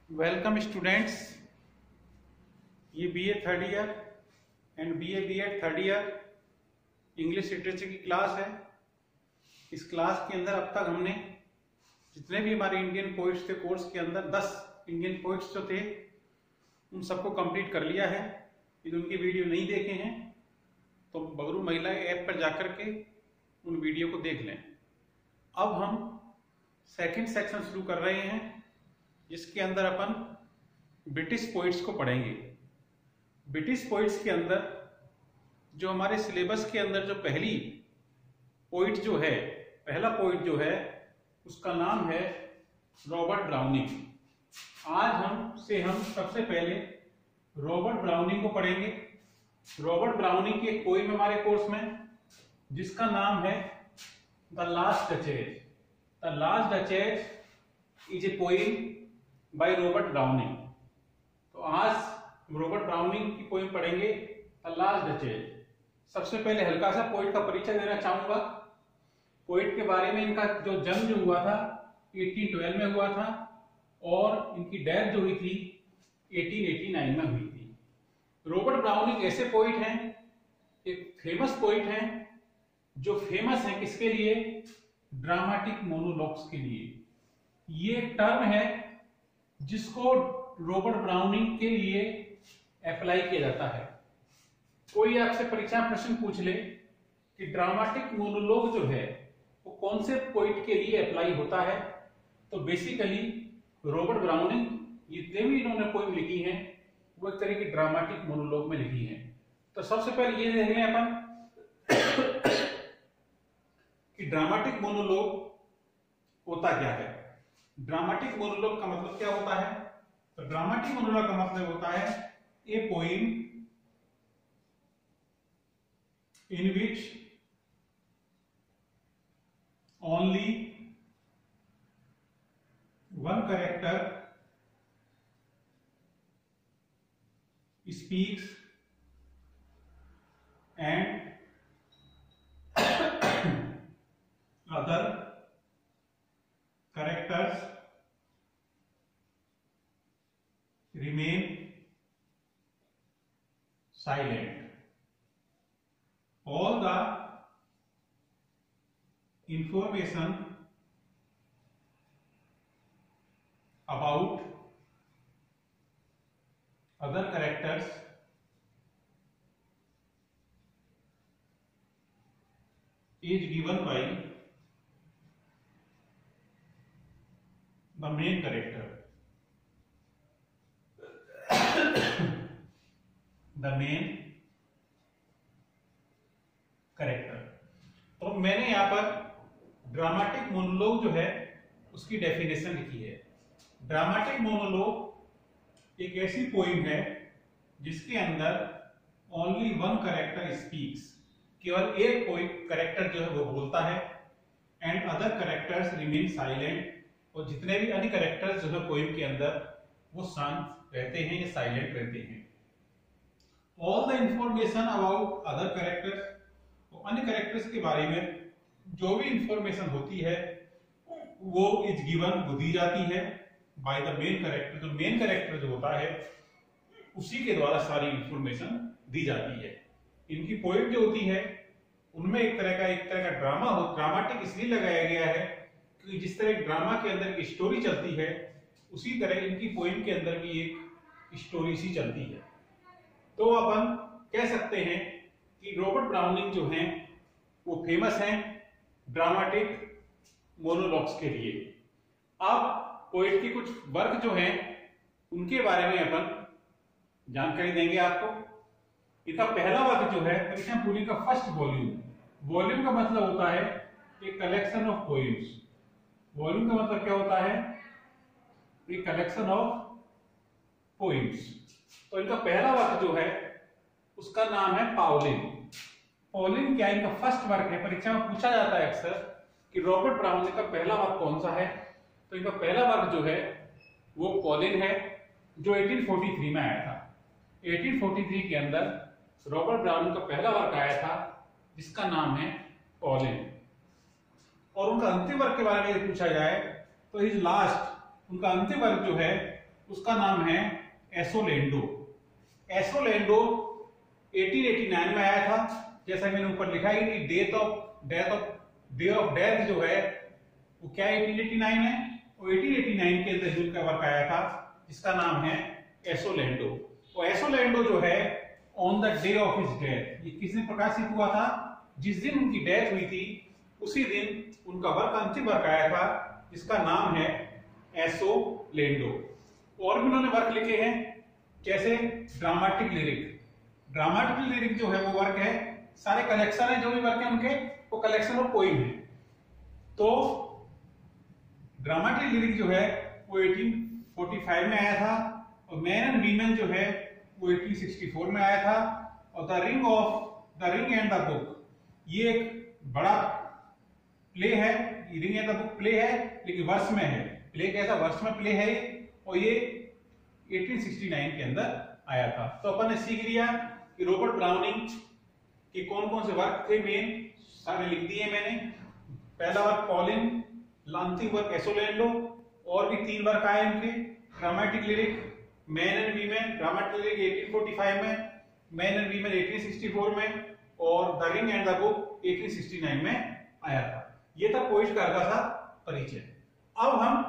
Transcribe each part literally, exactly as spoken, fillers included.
Welcome students, ये BA third year and BA BEd third year English literature की class है। इस class के अंदर अब तक हमने जितने भी हमारे इंडियन पोइट्स थे कोर्स के अंदर दस इंडियन पोइट्स जो थे उन सबको कंप्लीट कर लिया है। यदि उनकी वीडियो नहीं देखे हैं तो बगरू महिला ऐप पर जाकर के उन वीडियो को देख लें। अब हम सेकंड सेक्शन शुरू कर रहे हैं जिसके अंदर अपन ब्रिटिश पोइट्स को पढ़ेंगे। ब्रिटिश पोइट्स के अंदर जो हमारे सिलेबस के अंदर जो पहली पोइट जो है पहला पोइट जो है उसका नाम है रॉबर्ट ब्राउनिंग। आज हम से हम सबसे पहले रॉबर्ट ब्राउनिंग को पढ़ेंगे। रॉबर्ट ब्राउनिंग की एक पोइम हमारे कोर्स में जिसका नाम है the last duchess. The last duchess is a poem by Robert Browning. तो आज रॉबर्ट ब्राउनिंग की पोइम पढ़ेंगे द लास्ट डचेस। सबसे पहले हल्का सा पोइट का परिचय देना चाहूंगा। पोइट के बारे में इनका जो जन्म जो हुआ था अठारह सौ बारह में हुआ था और इनकी डेथ जो हुई थी अठारह सौ नवासी में हुई थी। रॉबर्ट ब्राउनिंग ऐसे पोइट हैं, एक फेमस पोइट हैं जो फेमस है किसके लिए? ड्रामेटिक मोनोलॉग्स के लिए। ये एक टर्म है जिसको रॉबर्ट ब्राउनिंग के लिए अप्लाई किया जाता है। कोई आपसे परीक्षा प्रश्न पूछ ले कि ड्रामेटिक मोनोलॉग जो है वो कौन से पोइट के लिए अप्लाई होता है, तो बेसिकली रॉबर्ट ब्राउनिंग जितने भी इन्होंने पोइम लिखी हैं वो एक तरह की ड्रामेटिक मोनोलॉग में लिखी हैं। तो सबसे पहले ये देख लें अपन कि ड्रामेटिक मोनोलॉग होता क्या है। ड्रामेटिक मोनोलॉग का मतलब क्या होता है? तो ड्रामेटिक मोनोलॉग का मतलब होता है a poem in which only one character speaks and other characters remain silent. All the information about other characters is given by the main character. the main character. तो मैंने यहां पर ड्रामेटिक मोनोलॉग जो है उसकी डेफिनेशन लिखी है। Dramatic monologue एक ऐसी पोइम है जिसके अंदर ओनली वन कैरेक्टर स्पीक्स, केवल एक कोई कैरेक्टर जो है वो बोलता है, and other characters remain silent, और जितने भी अन्य कैरेक्टर्स जो है पोइम के अंदर वो शांत रहते हैं या साइलेंट रहते हैं। All the information about other characters, तो अन्य कैरेक्टर्स के बारे में जो भी इंफॉर्मेशन होती है वो इज गिवन, वो दी जाती है बाय द मेन कैरेक्टर। जो मेन कैरेक्टर जो होता है उसी के द्वारा सारी इंफॉर्मेशन दी जाती है। इनकी पोइम जो होती है उनमें एक तरह का एक तरह का ड्रामा हो, ड्रामेटिक इसलिए लगाया गया है कि जिस तरह ड्रामा के अंदर की स्टोरी चलती है उसी तरह इनकी पोइम के अंदर भी एक स्टोरी सी चलती है। तो अपन कह सकते हैं कि रॉबर्ट ब्राउनिंग जो हैं वो फेमस हैं ड्रामेटिक मोनोलॉग्स के लिए। अब पोइट की कुछ वर्क जो हैं उनके बारे में अपन जानकारी देंगे आपको। इनका पहला वर्क जो है परीक्षा पूरी का फर्स्ट वॉल्यूम। वॉल्यूम का मतलब होता है एक कलेक्शन ऑफ पोइम्स। वॉल्यूम का मतलब क्या होता है? एक कलेक्शन ऑफ पोइम्स। तो इनका पहला वर्क जो है उसका नाम है पाउलिन। पाउलिन क्या इनका फर्स्ट वर्क है? परीक्षा में पूछा जाता है अक्सर कि रॉबर्ट ब्राउनिंग का पहला वर्क कौन सा है। तो इनका पहला वर्क जो है वो पाउलिन है जो अठारह सौ तैंतालीस में आया था। अठारह सौ तैंतालीस के अंदर रॉबर्ट ब्राउनिंग का पहला वर्क आया था जिसका नाम है पाउलिन। और उनका अंतिम वर्क के बारे में पूछा जाए तो इज लास्ट, उनका अंतिम वर्क जो है उसका नाम है एसोलेंडो। एसोलेंडो अठारह सौ नवासी में आया था, जैसा मैंने ऊपर लिखा है कि death of death of day of death जो है वो क्या अठारह सौ नवासी है, और अठारह सौ नवासी के अंदर जो वर्क आया था जिसका नाम है एसोलेंडो। और एसोलेंडो जो है on the day of his death, ये किस दिन प्रकाशित हुआ था? जिस दिन उनकी डेथ हुई थी उसी दिन उनका वर्क अंतिम वर्क आया था जिसका नाम है एसोलेंडो। और भी उन्होंने वर्क लिखे हैं जैसे ड्रामेटिक लिरिक। ड्रामेटिक लिरिक जो है वो वर्क है, सारे कलेक्शन है जो भी वर्क है उनके, वो कलेक्शन ऑफ पोइम है। तो ड्रामेटिक लिरिक जो है वो अठारह सौ पैंतालीस में आया था, और मैन एंड वीमेन जो है वो अठारह सौ चौंसठ में आया था, और the ring of the ring and the book ये एक बड़ा प्ले है। Ring and the book play है लेकिन वर्ष में है, प्ले कैसा वर्ष में प्ले है, और ये अठारह सौ उनहत्तर के अंदर आया था। तो अपन ने सीख लिया कि रॉबर्ट ब्राउनिंग के कौन कौन से वर्क थे, मेन सारे लिख दिए मैंने। पहला वर्क पॉलिन, अंतिम वर्क एसोलेंडो, और भी तीन वर्क आए उनके। Dramatic lyric, men and women, dramatic lyric अठारह सौ पैंतालीस में, मैन एंड वीमेन अठारह सौ चौंसठ में, और the ring and the book अठारह सौ उनहत्तर में आया था। ये था पोइट का था परिचय। अब हम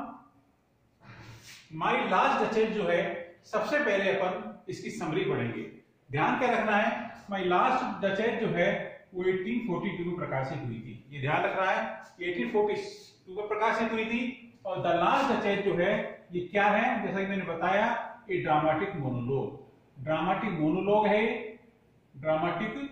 माई लास्ट डचेस जो है सबसे पहले अपन इसकी समरी पढ़ेंगे। ध्यान क्या रखना है, माई लास्ट डचेस जो है वो अठारह सौ बयालीस में प्रकाशित हुई थी, ये ध्यान रखना है, अठारह सौ बयालीस में प्रकाशित हुई थी। और द लास्ट डचेस जो है ये क्या है, जैसा कि मैंने बताया, ये ड्रामेटिक मोनोलॉग ड्रामेटिक मोनोलॉग है। ड्रामेटिक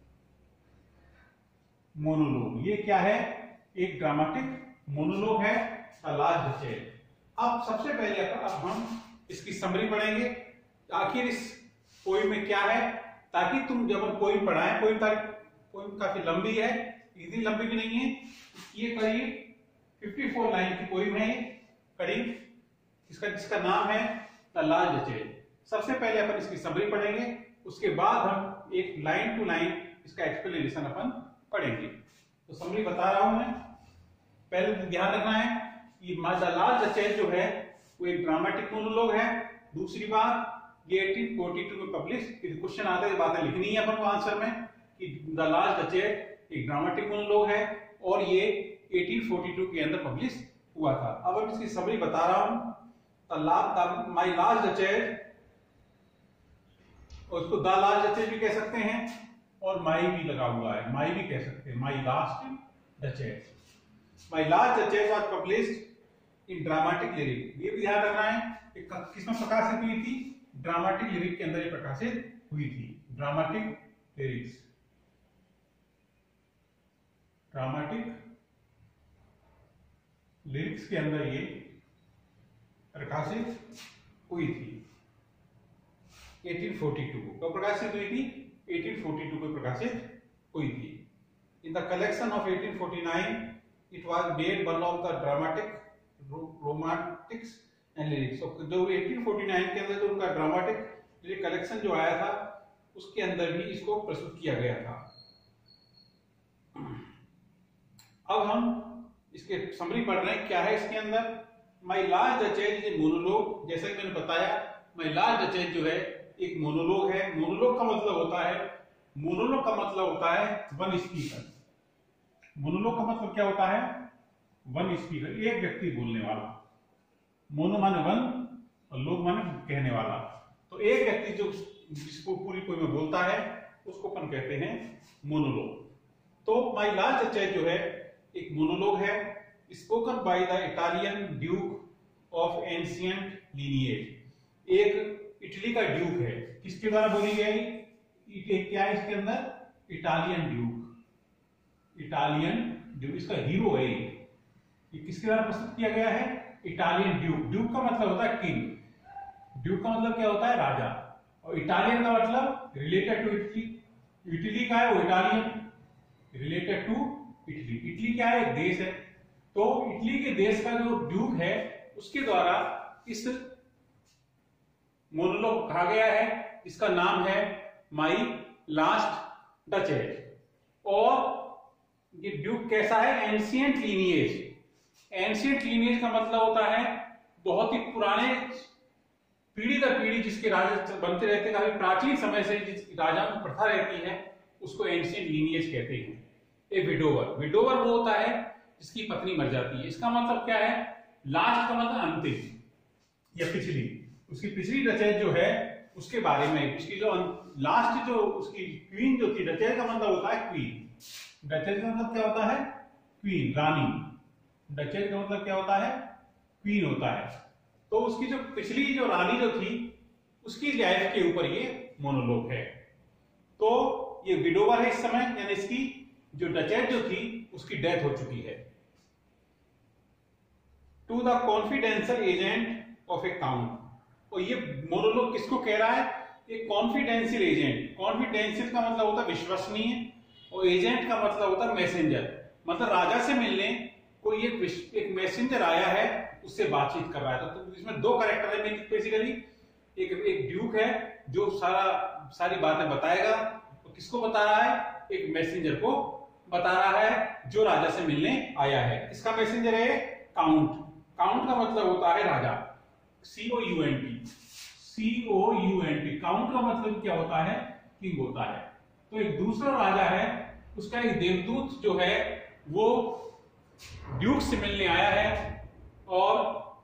मोनोलॉग ये क्या है, एक ड्रामेटिक मोनोलॉग है द लास्ट डचेस। अब सबसे पहले अब हम इसकी समरी पढ़ेंगे, आखिर इस पोइम में क्या है, ताकि तुम जब हम पोइम पढ़ाएं, पोइम पोइम काफी लंबी है, इतनी लंबी भी नहीं है, ये करीब चौवन लाइन की पोइम है करीब, इसका जिसका नाम है द लास्ट डचेस। सबसे पहले अपन इसकी समरी पढ़ेंगे, उसके बाद हम एक लाइन टू लाइन इसका एक्सप्लेनेशन अपन पढ़ेंगे। तो समरी बता रहा हूं मैं, पहले ध्यान रखना है ये द लास्ट डचेस जो है वो एक ड्रामेटिक मोनोलॉग है। दूसरी बात, ये अठारह सौ बयालीस में पब्लिश, क्वेश्चन आते हैं बातें लिखनी है अपन को आंसर में कि द लास्ट डचेस एक ड्रामेटिक मोनोलॉग है और ये अठारह सौ बयालीस के अंदर पब्लिश हुआ था। अब मैं इसकी समरी बता रहा हूं, द माय लास्ट डचेस, और उसको द लास्ट डचेस भी कह सकते हैं और माई भी लगा हुआ है, माई भी कह सकते हैं, my last duchess. My last duchess was published in dramatic lyric, ये भी ध्यान रखना है किसमें प्रकाशित हुई थी, ड्रामेटिक लिरिक के अंदर ये प्रकाशित हुई थी। ड्रामेटिक लिरिक्स, ड्रामेटिक लिरिक्स के अंदर ये प्रकाशित हुई थी अठारह सौ बयालीस को। कब प्रकाशित हुई थी? अठारह सौ बयालीस को प्रकाशित हुई थी। इन द कलेक्शन ऑफ अठारह सौ उनचास it was made one of the dramatic romantics and lyrics. जो अठारह सौ उनचास के अंदर जो उनका ड्रामेटिक लिरिक कलेक्शन जो आया था उसके अंदर भी इसको प्रस्तुत किया गया था। अब हम इसके समरी पढ़ रहे हैं, क्या है इसके अंदर। My last duchess is monologue, जैसा कि मैंने बताया माई लास्ट डचेस जो है एक मोनोलॉग है। मोनोलॉग का मतलब होता है मोनोलॉग का मतलब होता है वन स्पीकर। मोनोलॉग का मतलब क्या होता है? वन स्पीकर, एक व्यक्ति बोलने वाला। मोनो माने वन और लोग माने कहने वाला। तो एक व्यक्ति जो जिसको पूरी कोई में बोलता है उसको अपन कहते हैं मोनोलॉग। तो माई लास्ट डचेस जो है एक मोनोलॉग है, spoken by the Italian duke of ancient lineage. एक इटली का ड्यूक है, किसके द्वारा बोली गई? क्या है इसके अंदर? Italian duke. इटालियन ड्यूक इसका हीरो है। ये किसके द्वारा प्रस्तुत किया गया है? Italian Duke. ड्यूक का मतलब होता है किंग। ड्यूक का मतलब क्या होता है? राजा। और इटालियन का मतलब रिलेटेड टू इटली। इटली का है वो Italian, related to Italy. Italy क्या है? देश है। तो इटली के देश का जो ड्यूक है उसके द्वारा इस मोनोलॉग कहा गया है, इसका नाम है माई लास्ट डचेस। और ये ड्यूक कैसा है? Ancient lineage. एंशिएंट लीनिएज का मतलब होता है बहुत ही पुराने पीढ़ी दर पीढ़ी जिसके राजा बनते रहते हैं, काफी प्राचीन समय से जिस राजा में प्रथा रहती है उसको एंशिएंट लीनिएज कहते हैं। ए विडोवर, विडोवर वो होता है जिसकी पत्नी मर जाती है। इसका मतलब क्या है? लास्ट का मतलब अंतिम या पिछली, उसकी पिछली रचयिता जो है उसके बारे में, उसकी जो लास्ट जो उसकी क्वीन जो थी, रचयिता का मतलब होता है क्वीन, रचयिता का मतलब क्या होता है? क्वीन, रानी। रचयिता का मतलब क्या होता है? क्वीन होता है। तो उसकी जो पिछली जो रानी जो थी उसकी लाइफ के ऊपर ये मोनोलॉग है। तो ये विडोवर है इस समय, यानी इसकी जो रचयिता जो थी उसकी डेथ हो चुकी है। To the confidential agent of a count, और ये मोनोलॉग किसको कह रहा है? एक कॉन्फिडेंशियल एजेंट। कॉन्फिडेंशियल का मतलब होता है विश्वसनीय, और एजेंट का मतलब होता है मैसेंजर। मतलब राजा से मिलने कोई एक एक मैसेंजर आया है, उससे बातचीत कर रहा है। तो इसमें दो कैरेक्टर है बेसिकली, एक एक ड्यूक है जो सारा सारी बातें बताएगा, तो किसको बता रहा है? एक मैसेंजर को बता रहा है जो राजा से मिलने आया है। इसका मैसेंजर है काउंट। काउंट का मतलब होता है राजा, C O U N T, C O U N T. Count का मतलब क्या होता है? किंग होता है। तो एक दूसरा राजा है, उसका एक देवदूत जो है वो ड्यूक से मिलने आया है, और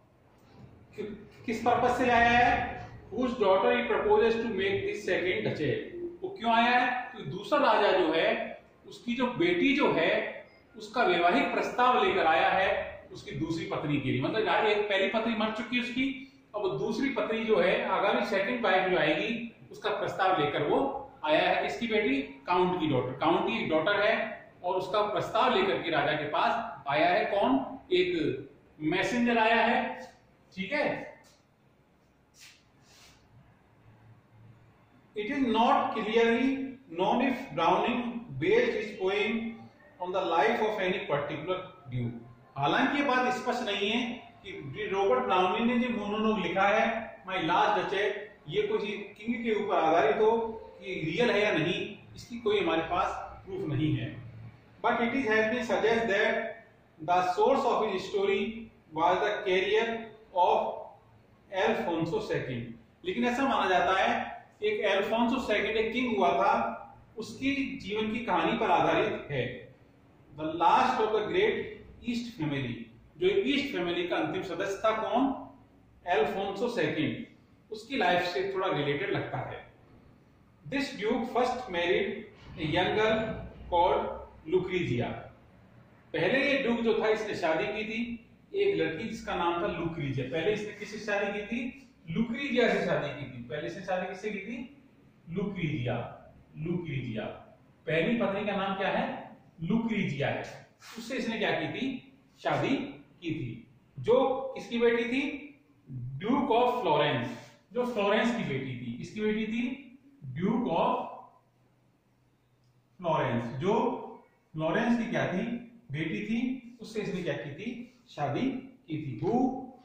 किस पर्पस से आया है? Whose daughter he proposes to make this second duchess। वो क्यों आया है? तो दूसरा राजा जो है उसकी जो बेटी जो है उसका वैवाहिक प्रस्ताव लेकर आया है उसकी दूसरी पत्नी के लिए। मतलब एक पहली पत्नी मर चुकी है उसकी, अब वो दूसरी पत्नी जो है आगामी सेकंड वाइफ जो आएगी उसका प्रस्ताव लेकर वो आया है। इसकी बेटी काउंट की डॉटर, काउंट की डॉटर है, और उसका प्रस्ताव लेकर के राजा के पास आया है। कौन? एक मैसेंजर आया है, ठीक है। It is not clearly known if Browning based his poem on the life of any particular duke। हालांकि ये बात स्पष्ट नहीं है कि रॉबर्ट ब्राउनिंग ने जो मोनोलॉग लिखा है माय लास्ट डचेस, ये कोई किंग के ऊपर आधारित हो, ये रियल है या नहीं, इसकी कोई हमारे पास प्रूफ नहीं है। But it is has been suggest that the source of his story was the career of Alfonso second. लेकिन ऐसा माना जाता है एक एल्फोंसो सेकंड एक किंग हुआ था, उसकी जीवन की कहानी पर आधारित है। The last of the great Este family, जो ईस्ट फैमिली का अंतिम सदस्य था, कौन? एल्फोंसो सेकंड, उसकी लाइफ से थोड़ा रिलेटेड लगता है। This duke first married a young girl called Lucrezia. पहले ये ड्यूक जो था इसने शादी की थी एक लड़की जिसका नाम था लुक्रीजिया। पहले इसने किससे शादी की थी? लुक्रीजिया से शादी की थी। पहले से शादी किससे की थी? लुक्रीजिया, लुक्रीजिया। पहली पत्नी का नाम क्या है? लुक्रीजिया है। उससे इसने क्या की थी? शादी की थी, जो किसकी बेटी थी? ड्यूक ऑफ फ्लोरेंस, जो फ्लोरेंस की बेटी थी। किसकी बेटी थी? ड्यूक ऑफ फ्लोरेंस, जो फ्लोरेंस की क्या थी? बेटी थी। उससे इसने क्या की थी? शादी की थी। Who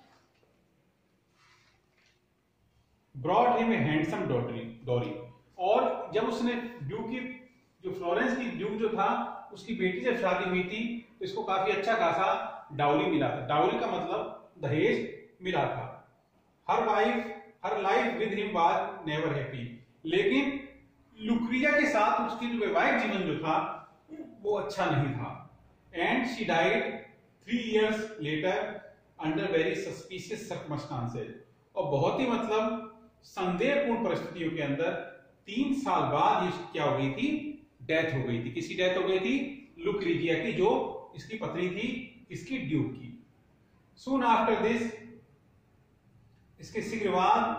brought him a handsome dowry. और जब उसने ड्यूक की जो फ्लोरेंस की ड्यूक जो था उसकी बेटी जब शादी हुई थी तो इसको काफी अच्छा खासा डाउरी मिला था। डाउरी का मतलब दहेज मिला था। Her wife her life with him was never happy. लेकिन लुक्रिया के साथ उसकी जो वैवाहिक जीवन जो था वो अच्छा नहीं था। And she died three years later under very suspicious circumstances. और बहुत ही मतलब संदेहपूर्ण परिस्थितियों के अंदर तीन साल बाद ये क्या हो गई थी? डेथ हो गई थी। किसकी डेथ हो गई थी? लुक्रीजिया की, जो इसकी पत्नी थी, इसकी ड्यूक की। सून आफ्टर दिस, इसके शीघ्र बाद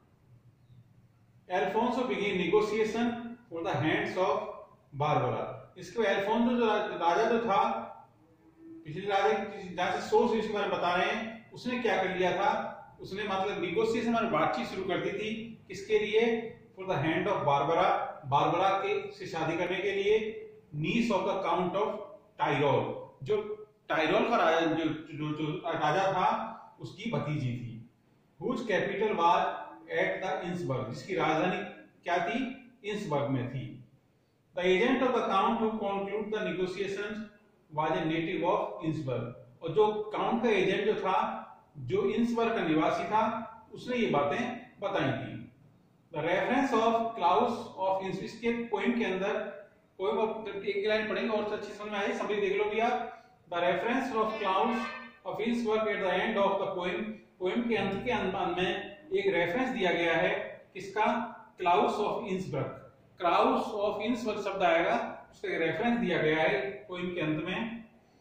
Alfonso began negotiation for the hands of Barbara. इसके एल्फोंसो जो राजा जो था, पिछले राजा जहां से सोर्स इसके बारे में बता रहे हैं, उसने क्या कर लिया था? उसने मतलब निगोशिएशन और बातचीत शुरू कर दी थी। किसके लिए? For the hand of Barbara, Barbara के से शादी करने के लिए। Niece of the count of Tyrol, जो टाइरोल का राजा जो, जो, जो राजा था उसकी भतीजी थी। Whose capital was at the Innsbruck, जिसकी राजधानी क्या थी? इंसबर्ग में थी। The agent of the count who concluded the negotiations was a native of Innsbruck. और जो काउंट का एजेंट जो था, जो इंसबर्ग का निवासी था, उसने ये बातें बताई थी। The reference of Claus of Inns, इसके पोइम के अंदर पोइम एक लाइन पढ़ेंगे और अच्छी समझ में आई, समरी देख लो भी आप। The reference of Claus of Inns work at the end of the poem, poem के अंत के अंत में एक रेफरेंस दिया गया है किसका, Claus of Innsbruck. Claus of Innsbruck शब्द आएगा, उसका रेफरेंस दिया गया है पोइम के अंत में।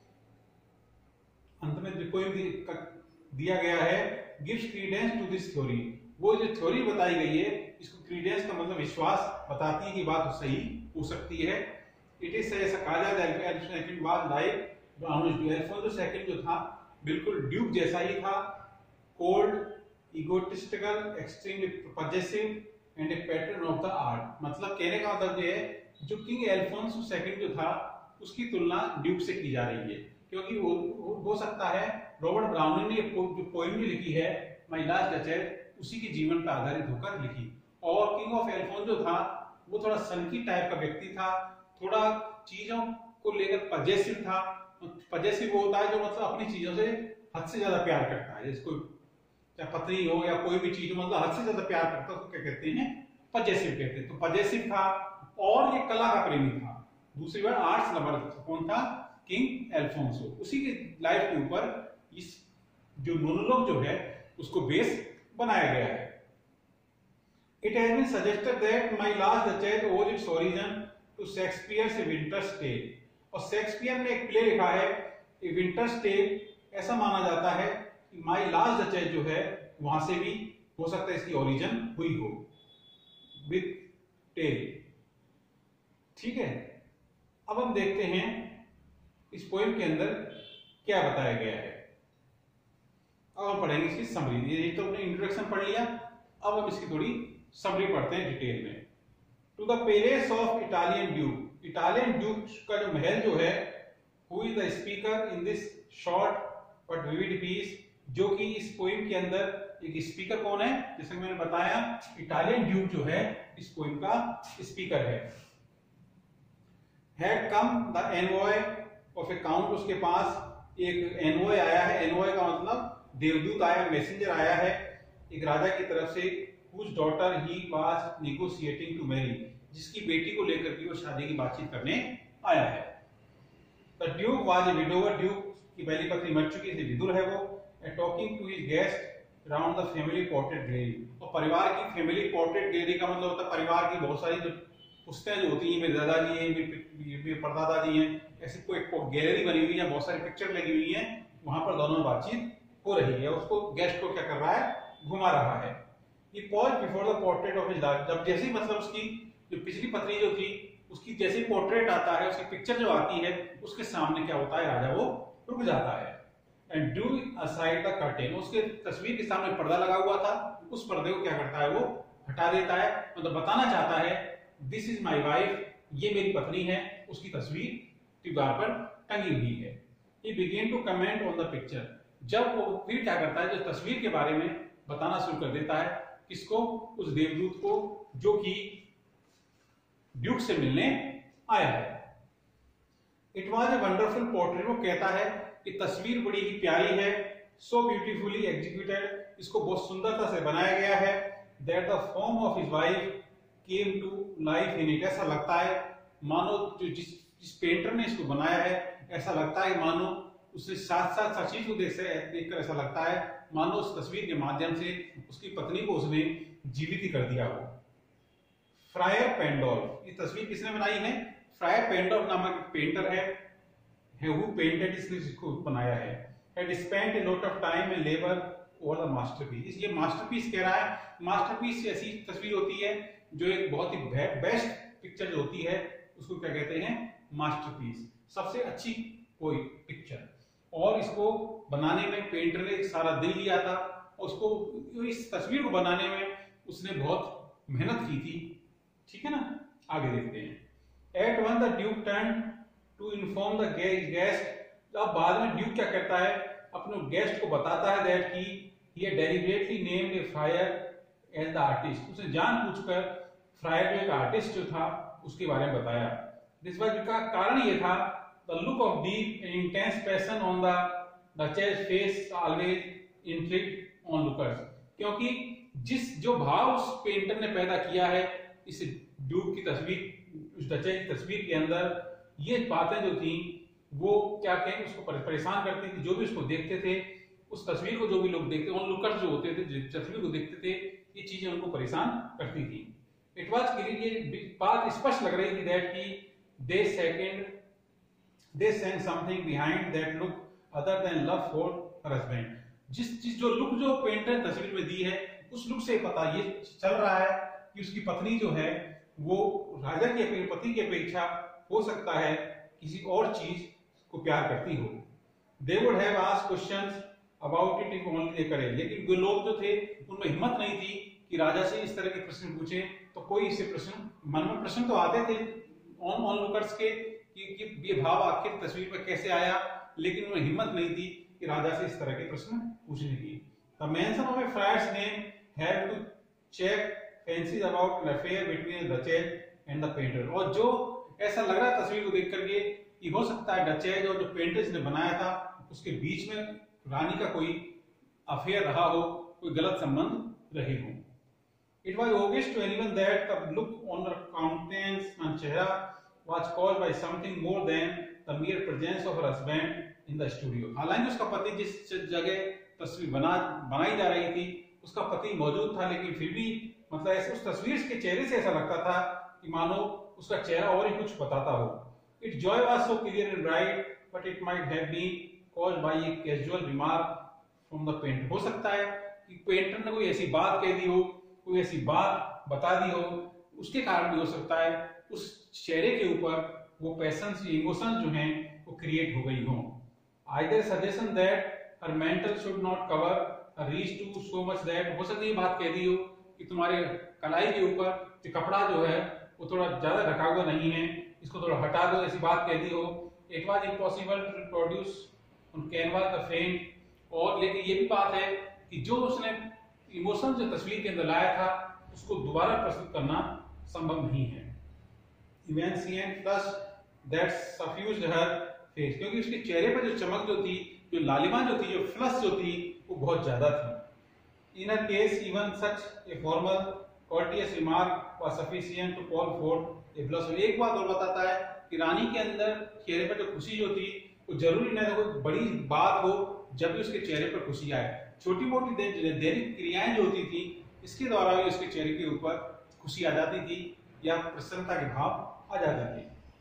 अंत में पोइम दिया गया है, gives credence to this theory, वो जो थ्योरी बताई गई है इसको क्रीडेंस का मतलब विश्वास बताती है कि बात सही हो सकती है। इट इज ऐसा कहा जाता है Alfonso second was like Browning's duke, Alfonso second जो था बिल्कुल ड्यूक जैसा ही था, cold, egotistical, extremely possessive and a patron of the art. मतलब कहने का मतलब ये है जो किंग अल्फोंसो सेकंड जो था उसकी तुलना ड्यूक से की जा रही है, क्योंकि वो हो सकता है रॉबर्ट ब्राउनिंग ने जो पोएम लिखी है माय लास्ट डचेस उसी के जीवन पर आधारित होकर लिखी। और किंग ऑफ अल्फोंसो जो था वो थोड़ा सनकी टाइप का व्यक्ति था, थोड़ा चीजों को लेकर पजेसिव था। पजेसिव वो होता है जो मतलब अपनी चीजों से हद से ज्यादा प्यार करता है, जैसे कोई चाहे पत्नी हो या कोई भी चीज मतलब हद से ज्यादा प्यार करता है तो क्या कहते हैं, पजेसिव कहते हैं। तो पजेसिव था और ये कला का प्रेमी था। दूसरी बार आर्ट्स लवर कौन था, किंग अल्फोंसो। उसी की लाइफ के ऊपर इस जो मोनोलॉग जो है उसको बेस बनाया गया है। It has been suggested that My Last Duchess owes its origin to Shakespeare's A Winter's Tale, और शेक्सपियर ने एक प्ले लिखा है ए विंटर्स टेल, ऐसा माना जाता है कि माय लास्ट डचेस जो है वहां से भी हो सकता है इसकी ओरिजिन हुई हो विद टेल। ठीक है, अब हम देखते हैं इस पोएम के अंदर क्या बताया गया है। अब हम पढ़ेंगे इसकी समरी। ये तो हमने इंट्रोडक्शन पढ़ लिया, अब हम इसकी थोड़ी समरी पढ़ते हैं डिटेल में। To the palace of Italian duke, Italian duke का जो महल जो है, who is the speaker in this short but vivid piece, जो कि इस पोएम के अंदर एक स्पीकर कौन है, जैसे मैंने बताया इटालियन ड्यूक जो है इस पोएम का स्पीकर है। Had come the envoy of a count, उसके पास एक एनवॉय आया है। एनवॉय का मतलब देवदूत आया, मैसेंजर आया है एक राजा की तरफ से, whose daughter he was negotiating to marry, जिसकी बेटी को लेकर के वो शादी की बातचीत करने आया है। The duke was a widower, duke की पहली पत्नी मर चुकी थी, विधुर है वो। And talking to his guest round the family portrait gallery, और परिवार की फैमिली पोर्ट्रेट गैलरी का मतलब होता है परिवार की बहुत सारी जो पुस्तकें जो होती हैं, मेरे दादाजी हैं, मेरे परदादा जी हैं, ऐसी कोई गैलरी बनी हुई है, बहुत सारी पिक्चर लगी हुई है, वहां पर दोनों बातचीत हो रही है। उसको गेस्ट को क्या कर रहा है, घुमा रहा है। He paused before the portrait of his daughter, जब जैसे मतलब उसकी जो पिछली पत्नी जो थी उसकी जैसे पोर्ट्रेट आता है, उसकी पिक्चर जो आती है उसके सामने क्या होता है, राजा वो रुक जाता है। And drew aside the curtain, उसके तस्वीर के सामने पर्दा लगा हुआ था, उस पर्दे को क्या करता है वो हटा देता है, मतलब बताना चाहता है दिस इज माई वाइफ, ये मेरी पत्नी है, उसकी तस्वीर दीवार पर टंगी हुई है। He began to comment on the picture, जब वो फिर क्या करता है, जो तस्वीर के बारे में बताना शुरू कर देता है, किसको, उस देवदूत को जो कि ड्यूक से मिलने आया है। It was a wonderful portrait, वो कहता है कि तस्वीर बड़ी ही प्यारी है, सो ब्यूटीफुली एग्जीक्यूटेड, इसको बहुत सुंदरता से बनाया गया है। That the form of his wife came to life in it, ऐसा लगता है मानो जो जिस जिस पेंटर ने इसको बनाया है, ऐसा लगता है मानो उसने साथ साथ सचिव को देख देखकर ऐसा लगता है मानो उस तस्वीर के माध्यम से उसकी पत्नी को उसने जीवित ही कर दिया हो। फ्रायर पेंडोल्फ, ये तस्वीर किसने बनाई है, फ्रायर पेंडोल्फ नामक पेंटर है, हु पेंटेड, इसने इसको बनाया है। Had spent a lot of time and labour over the masterpiece, ये मास्टरपीस कह रहा है। मास्टरपीस ऐसी तस्वीर होती है जो एक बहुत ही बेस्ट पिक्चर जो होती है उसको क्या कहते हैं, मास्टरपीस, सबसे अच्छी कोई पिक्चर। और इसको बनाने में पेंटर ने सारा दिन लिया था, उसको इस तस्वीर को बनाने में उसने बहुत मेहनत की थी। ठीक है ना, आगे देखते हैं। At one the duke turn to inform the guest, अब बाद में ड्यूक क्या करता है, अपने गेस्ट को बताता है दैट की he had deliberately named a friar as the artist, उसने जानबूझकर फ्रायर जो एक आर्टिस्ट जो था उसके बारे में बताया। दिस वाज, का कारण ये था the look of deep and intense passion on the duchess face always intrigued onlookers, क्योंकि जिस जो भाव उस पेंटर ने पैदा किया है इस ड्यूक की तस्वीर, उस डचेज की तस्वीर के अंदर, ये बातें जो थी वो क्या कहें उसको परेशान करती थी। जो भी उसको देखते थे, उस तस्वीर को जो भी लोग देखते, ऑन लुकर्स जो होते थे, तस्वीर को देखते थे, ये चीजें उनको परेशान करती थी। इट वाज क्लियर, ये बात स्पष्ट लग रही थी दैट की they second they send something behind that look other than love for her husband. जिस जिस जो लुक जो पेंटर तस्वीर में दी है, उस लुक से पता ये चल रहा है कि उसकी पत्नी जो है वो राजा के पति की अपेक्षा हो सकता है किसी और चीज को प्यार करती हो। They would have asked questions about it if only they करें, लेकिन वो लोग जो थे उनमें हिम्मत नहीं थी कि राजा से इस तरह के प्रश्न पूछे। तो कोई इससे प्रश्न, मन में प्रश्न तो आते थे ऑन ऑन लुकर्स के कि, कि ये भाव आखिर तस्वीर में कैसे आया, लेकिन उन्हें हिम्मत नहीं थी कि राजा से इस तरह के प्रश्न पूछने की। The mention of a friar's name had to check fancies about an affair between the duchess and the painter. और जो ऐसा लग रहा है तस्वीर को देख करके कि हो सकता है डचेज और जो पेंटर ने बनाया था उसके बीच में रानी का कोई अफेयर रहा हो, कोई गलत संबंध रहे हो। It was obvious to anyone that the look on her countenance and चेहरा was caused by something more than the mere presence of her husband in the studio। हालांकि उसका पति जिस जगह तस्वीर बना बनाई जा रही थी उसका पति मौजूद था, लेकिन फिर भी मतलब ऐसे उस तस्वीर के चेहरे से ऐसा लगता था कि मानो उसका चेहरा और ही कुछ बताता हो। Its joy was so clear and bright, but it might have been caused by a casual remark from the painter। हो सकता है कि पेंटर ने कोई ऐसी बात कह दी हो, कोई ऐसी बात बता दी हो, उसके कारण भी हो सकता है उस चेहरे के ऊपर वो पैशंस, इमोशंस जो हैं वो क्रिएट हो गई हो। Either suggestion that her mental should not cover her reach to so much that, हो सकती है बात कह दी हो कि तुम्हारे कलाई के ऊपर जो कपड़ा जो है वो थोड़ा ज्यादा ढका हुआ नहीं है, इसको थोड़ा हटा दो, ऐसी बात कह दी हो। It was impossible to produce on canvas the frame, और लेकिन ये भी बात है कि जो उसने इमोशन जो तस्वीर के अंदर लाया था उसको दोबारा प्रस्तुत करना संभव नहीं है। Even see and plus that suffused her face, क्योंकि उसके चेहरे पर जो चमक जो थी, जो लालिमा जो थी, जो फ्लश जो थी वो बहुत ज्यादा थी। In a case even such a formal courteous remark was sufficient to call forth a blush। एक बात और बताता है कि रानी के अंदर चेहरे पर जो खुशी जो थी वो जरूरी नहीं कोई बड़ी बात हो जब भी उसके चेहरे पर खुशी आए, छोटी मोटी दैनिक क्रियाएं जो होती थी इसके द्वारा भी उसके चेहरे के ऊपर खुशी आ जाती थी या प्रसन्नता के भाव आ जाते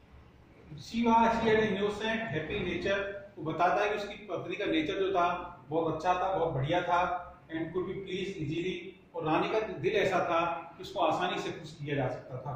थे। She was she had an innocent happy nature, वो बताता है कि उसकी पत्नी का नेचर जो था बहुत अच्छा था, बहुत बढ़िया था, and could be pleased easily, और रानी का दिल ऐसा था कि उसको आसानी से खुश किया जा सकता था।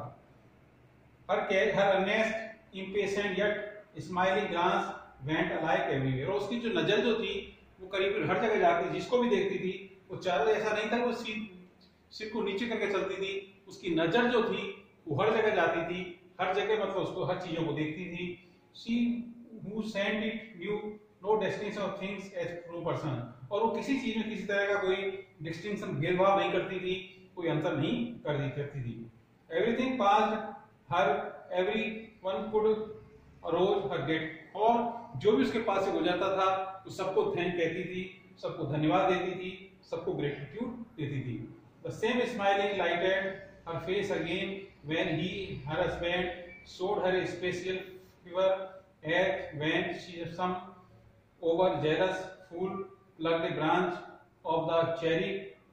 Her her earnest, impatient yet smiling glance went alike everywhere, और उसकी जो नजर जो थी वो करीब हर जगह जाती, जिसको भी देखती थी वो चाहे ऐसा नहीं था वो सिर सिर को नीचे करके चलती थी, उसकी नजर जो थी वो हर जगह जाती थी, हर जगह मतलब उसको हर चीजों को देखती थी। She who sent it knew no distinction of things as true person, और वो किसी चीज में किसी तरह का कोई डिस्टिंक्शन, भेदभाव नहीं करती थी, कोई अंतर नहीं कर दी करती थी। Everything passed her, everyone could arose her gate, और जो भी उसके पास से गुजरता था वो सबको थैंक कहती थी, सबको धन्यवाद देती थी, सबको ग्रेटिट्यूड देती थी। The same smiling lighted her face again when he, her husband, showed her a special favor as when she some over jealous fool plucked a branch of the cherry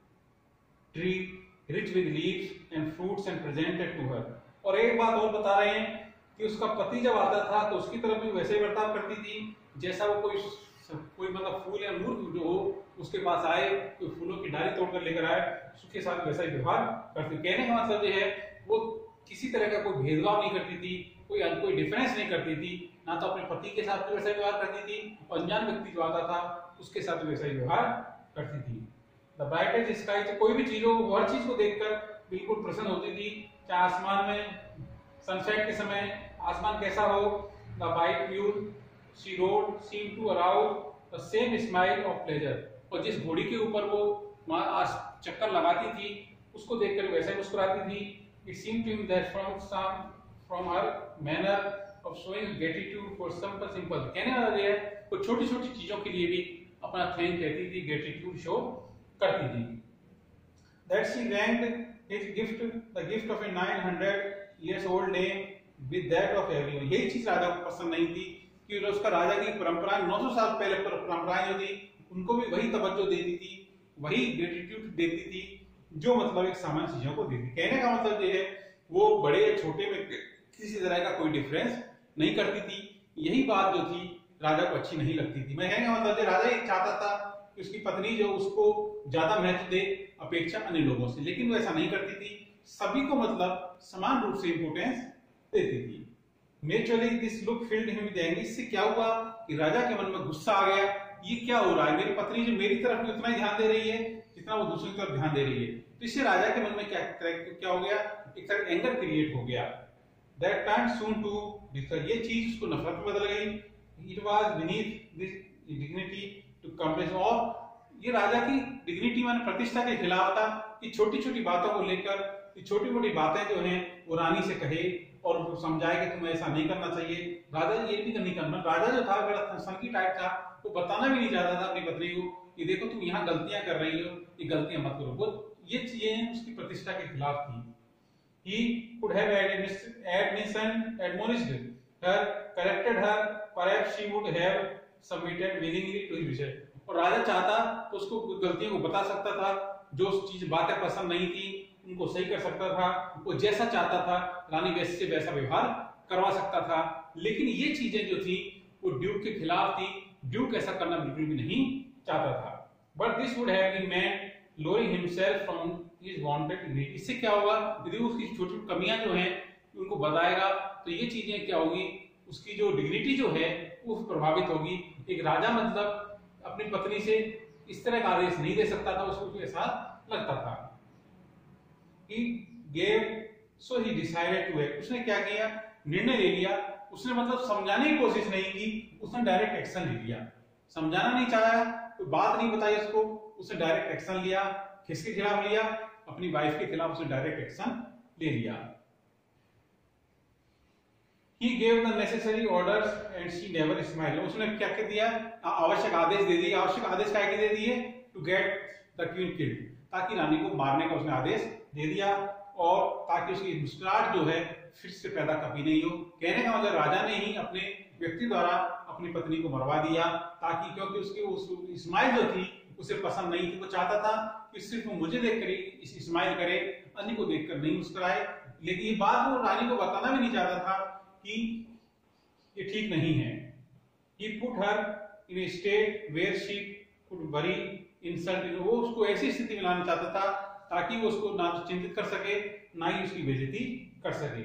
tree rich with leaves and fruits and presented to her। और एक बात और बता रहे हैं कि उसका पति जब आता था तो उसकी तरफ भी वैसे ही बर्ताव करती थी जैसा वो कोई कोई मतलब फूल या मूर्ख जो हो उसके पास आए, कोई फूलों की डाली तोड़कर लेकर आए, उसके साथ वैसा ही व्यवहार करती। कहने का मतलब ये है वो किसी तरह का कोई भेदभाव नहीं करती थी, कोई कोई डिफरेंस नहीं करती थी, ना तो अपने पति के साथ वैसा व्यवहार करती थी, अनजान व्यक्ति जो आता था उसके साथ वैसा ही व्यवहार करती थी। द ब्राइटेस्ट स्काई, कोई भी चीज हो वो हर चीज को देखकर बिल्कुल प्रसन्न होती थी, चाहे आसमान में सनसेट के समय आसमान कैसा हो। The white mule she rode seem to arouse the same smile of pleasure, और जिस घोड़ी के ऊपर वो चक्कर लगाती थी उसको देखकर वैसे मुस्कुराती थी। It seem to him that from some from her manner of showing gratitude for simple simple, कहने वाला ये है वो छोटी छोटी चीजों के लिए भी अपना थैंक कहती थी, ग्रेटिट्यूड शो करती थी। that she ranked his gift the gift of a nine hundred years old name with that of everyone. यही चीज राजा को पसंद नहीं थी कि उसका राजा की परंपरा नौ सौ साल पहले परंपराएं जो थी उनको भी वही तवज्जो देती थी, वही ग्रेटिट्यूड देती थी जो मतलब एक सामान्य चीजों को देती। कहने का मतलब ये है वो बड़े या छोटे में किसी तरह का कोई डिफरेंस नहीं करती थी। यही बात जो थी राजा को अच्छी नहीं लगती थी। मैं कहने का मतलब राजा ये चाहता था कि उसकी पत्नी जो उसको ज्यादा महत्व दे अपेक्षा अन्य लोगों से, लेकिन वो ऐसा नहीं करती थी, सभी को मतलब समान रूप से इंपोर्टेंस देती थी। Naturally this look filled him with anger. इससे क्या हुआ कि राजा के मन में गुस्सा आ गया, ये क्या हो रहा है, मेरी पत्नी जो मेरी तरफ उतना ही ध्यान दे रही है जितना वो दूसरी तरफ ध्यान दे रही है। तो इससे राजा के मन में क्या क्या हो गया, एक तरह एंगर क्रिएट हो गया। That turn soon to disgust, ये चीज उसको नफरत में बदल गई। It was beneath this dignity to compress, और ये राजा की डिग्निटी माने प्रतिष्ठा के खिलाफ था कि छोटी छोटी बातों को लेकर छोटी मोटी बातें जो हैं वो रानी से कहे और उनको समझाए कि तुम्हें ऐसा नहीं करना चाहिए। राजा ये भी नहीं करना, राजा जो था बड़ा सनकी टाइप था, वो बताना भी नहीं चाहता था अपनी पत्नी को कि देखो तुम यहाँ गलतियां कर रही हो, ये गलतियां मत करो। वो ये चीजें उसकी प्रतिष्ठा के खिलाफ थी। He could have admonished her, corrected her, perhaps she would have submitted willingly to his wishes. और राजा चाहता तो उसको गलतियों को बता सकता था, जो चीज बातें पसंद नहीं थी उनको सही कर सकता था, वो जैसा चाहता था रानी वैसे से वैसा व्यवहार करवा सकता था। लेकिन ये चीजें जो थी वो ड्यूक के खिलाफ थी, ड्यूक ऐसा करना बिल्कुल भी नहीं चाहता था। But this would have been meant lowering himself from his wanted dignity। इससे क्या होगा, यदि उसकी छोटी कमियां जो हैं उनको बताएगा तो ये चीजें क्या होगी, उसकी जो डिग्निटी जो है वो प्रभावित होगी। एक राजा मतलब अपनी पत्नी से इस तरह का आदेश नहीं दे सकता था, उसको ऐसा लगता था। He gave, so he decided to act। उसने क्या किया, निर्णय ले लिया। उसने मतलब समझाने की कोशिश नहीं की, उसने डायरेक्ट एक्शन ले लिया। समझाना नहीं चाहा, कोई बात नहीं बताई उसको, उसने डायरेक्ट एक्शन लिया। किसके खिलाफ लिया, अपनी वाइफ के खिलाफ उसने डायरेक्ट एक्शन ले लिया। He gave the necessary orders and she never smiled। उसने क्या कर दिया, आवश्यक आदेश दे दिए। आवश्यक आदेश क्या दे दिए, to get the queen killed, ताकि रानी को मारने का उसने आदेश दे दिया, और ताकि उसकी मुस्कुराहट जो है फिर से पैदा कभी नहीं हो। कहने का मतलब राजा ने ही अपने व्यक्ति द्वारा अपनी पत्नी को मरवा दिया, ताकि क्योंकि उसकी उस स्माइल जो थी उसे पसंद नहीं थी। वो चाहता था कि सिर्फ वो मुझे देख कर स्माइल करे, अन्य को देखकर नहीं मुस्कुराए। लेकिन ये बात वो रानी को बताना भी नहीं चाहता था कि ये ठीक नहीं है। He put her in a state where she could worry, insult, वो उसको ऐसी स्थिति में लाना चाहता था ताकि वो उसको ना तो चिंतित कर सके ना ही उसकी बेइज्जती कर सके।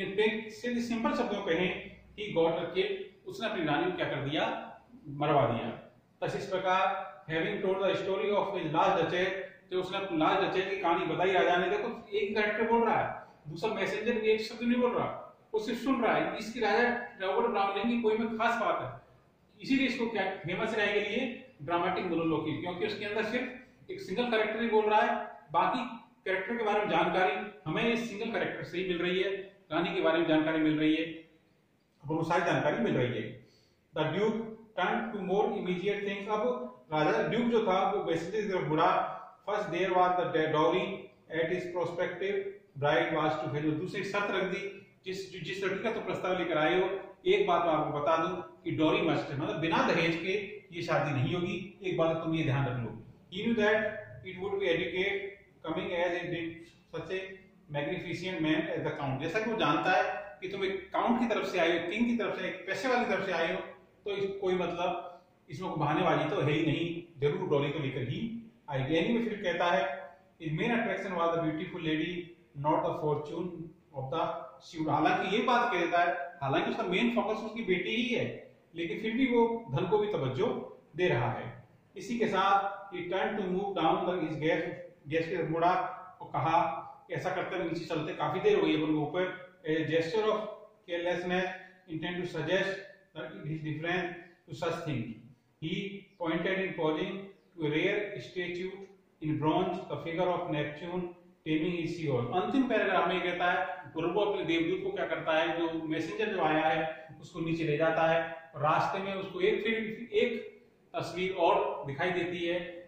इन सिंपल शब्दों में कहें, he got her killed, उसने अपनी रानी को क्या कर दिया, मरवा दिया। बस इस प्रकार having told the story of his last duchess, जो उसने अपनी लास्ट डचेस की कहानी बताई राजा ने, देखो एक कैरेक्टर बोल रहा है, दूसरा मैसेंजर भी एक शब्द नहीं बोल रहा, वो सिर्फ सुन रहा है। इसकी राजा रॉबर्ट ब्राउनिंग की कोई में खास बात है, इसीलिए इसको क्या फेमस रहने के लिए ड्रामेटिक मोनोलॉग, क्योंकि उसके अंदर सिर्फ एक सिंगल कैरेक्टर ही बोल रहा है, बाकी कैरेक्टर के बारे में जानकारी हमें इस सिंगल कैरेक्टर से ही मिल रही है। रानी के बारे में जानकारी मिल रही है, बहुत सारी जानकारी मिल रही है। The duke turn to more immediate things. अब राजा ड्यूक जो था वो बेसिकली की तरफ मुड़ा। First there was the dowry at his prospective bride was to fail. दूसरी शर्त रख दी, जिस जिस लड़की का तो प्रस्ताव लेकर आए हो, एक बात मैं आपको बता दूं कि डॉरी मस्ट है, मतलब बिना दहेज के ये शादी नहीं होगी, एक बात तुम ये ध्यान रख लो। He knew that it would be educate coming as it did such a magnificent man as the count. जैसा कि वो जानता है कि तुम एक काउंट की तरफ से आए हो, किंग की तरफ से, एक पैसे वाली तरफ से आए हो, तो इस, कोई मतलब इसमें कोई बहानेबाजी तो है ही नहीं, जरूर डॉली को लेकर ही आएगी। एनीवे फिर कहता है, his main attraction was the beautiful lady, not the fortune of the suitor। हालांकि ये बात कह देता है, हालांकि उसका मेन फोकस उसकी बेटी ही है, लेकिन फिर भी वो धन को भी तवज्जो दे रहा है। इसी के साथ he turned to move down the his guest guest के मुड़ा और कहा, ऐसा करते हुए नीचे चलते काफी देर हुई है उनके ऊपर। a gesture of carelessness intend to suggest that he is different to such things। he pointed in pausing to a rare statue in bronze, the figure of Neptune taming his sea horse। अंतिम paragraph में कहता है, वो अपने देवदूत को क्या करता है, जो मैसेंजर जो आया है उसको नीचे ले जाता है, और रास्ते में उसको एक फिर एक तस्वीर और दिखाई देती है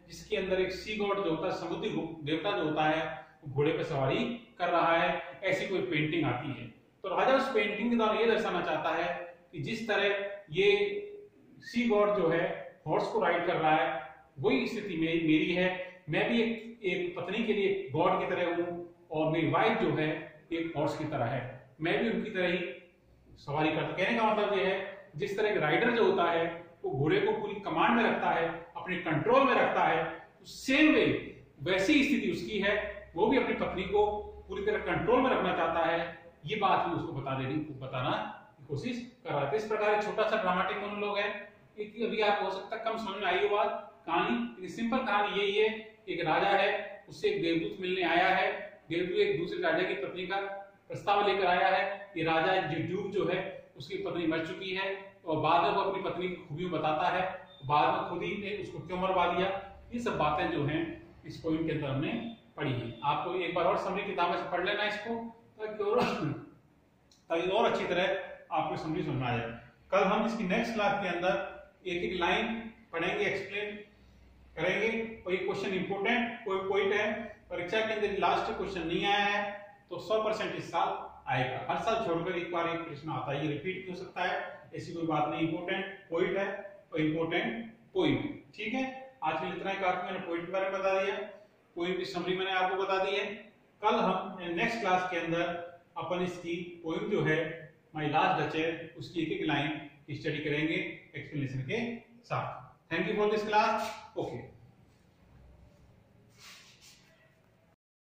जिसके अंदर एक सी गॉड जो होता है, समुद्री देवता जो होता है, वो घोड़े पे सवारी कर रहा है, ऐसी कोई पेंटिंग आती है। तो राजा उस पेंटिंग के द्वारा ये दर्शाना चाहता है कि जिस तरह ये सी गॉड जो है हॉर्स को राइड कर रहा है, वही स्थिति मेरी मेरी है। मैं भी एक, एक पत्नी के लिए गॉड की तरह हूँ और मेरी वाइफ जो है एक हॉर्स की तरह है, मैं भी उनकी तरह ही सवारी करता। कहने का मतलब ये है, जिस तरह एक राइडर जो होता है वो घोड़े को पूरी कमांड में रखता है, अपने कंट्रोल में रखता है, सेम वे वैसी स्थिति उसकी है, वो भी अपनी पत्नी को पूरी तरह कंट्रोल में रखना चाहता है। ये बात भी उसको बता देनी बताना की कोशिश कर रहा है। इस प्रकार एक छोटा सा ड्रामेटिक मोनोलॉग है, एक अभी आप हो सकता है कम समझ में आई हो बात कहानी, सिंपल कहानी यही है। एक राजा है, उससे एक देवदूत मिलने आया है, देवदूत एक दूसरे राजा की पत्नी का प्रस्ताव लेकर आया है। ये राजा जगदूत जो है उसकी पत्नी मर चुकी है और बाद में वो अपनी पत्नी की खूबियों बताता है, बाद में खुद ही ने उसको क्यों मरवा दिया। ये सब बातें जो हैं इस पोइम के अंदर हमने पढ़ी है। आपको एक बार और समरी किताब से पढ़ लेना इसको, ताकि और ताकि और अच्छी तरह आपको समरी समझ आ जाए। कल हम इसकी नेक्स्ट क्लास के अंदर एक एक लाइन पढ़ेंगे, एक्सप्लेन करेंगे। और ये क्वेश्चन इंपोर्टेंट कोई पॉइंट है, परीक्षा के अंदर लास्ट क्वेश्चन नहीं आया है तो सौ परसेंट इस साल आएगा। हर साल छोड़कर एक बार एक प्रश्न आता है, ये रिपीट भी हो सकता है, ऐसी कोई बात नहीं। इंपोर्टेंट पॉइंट है और इंपोर्टेंट पॉइंट, ठीक है। आज के इतना ही काफी, मैंने पॉइंट के बारे में बता दिया, पॉइंट की समरी मैंने आपको बता दी है। कल हम नेक्स्ट क्लास के अंदर अपन इसकी पोइम जो है माय लास्ट डचेस, उसकी एक एक लाइन स्टडी करेंगे एक्सप्लेनेशन के साथ। Thank you for this class. Okay.